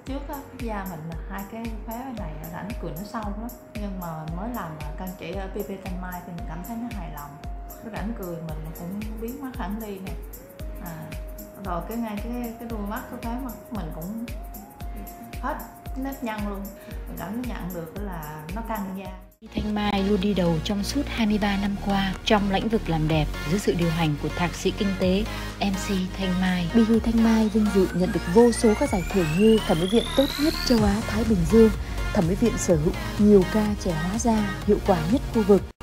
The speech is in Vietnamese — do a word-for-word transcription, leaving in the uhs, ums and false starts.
trước á, cái da mình hai cái khóe này rãnh cười nó sâu lắm, nhưng mà mới làm căn chỉ ở pê pê Thanh Mai thì mình cảm thấy nó hài lòng, cái rãnh cười mình cũng biến mất hẳn đi nè. À, rồi cái ngay cái cái đuôi mắt, cái khóe mắt mình cũng hết nếp nhăn luôn, mình cảm nhận được là nó căng da. Thanh Mai luôn đi đầu trong suốt hai mươi ba năm qua trong lĩnh vực làm đẹp dưới sự điều hành của thạc sĩ kinh tế em xê Thanh Mai. bê giê Thanh Mai vinh dự nhận được vô số các giải thưởng như thẩm mỹ viện tốt nhất châu Á Thái Bình Dương, thẩm mỹ viện sở hữu nhiều ca trẻ hóa da hiệu quả nhất khu vực.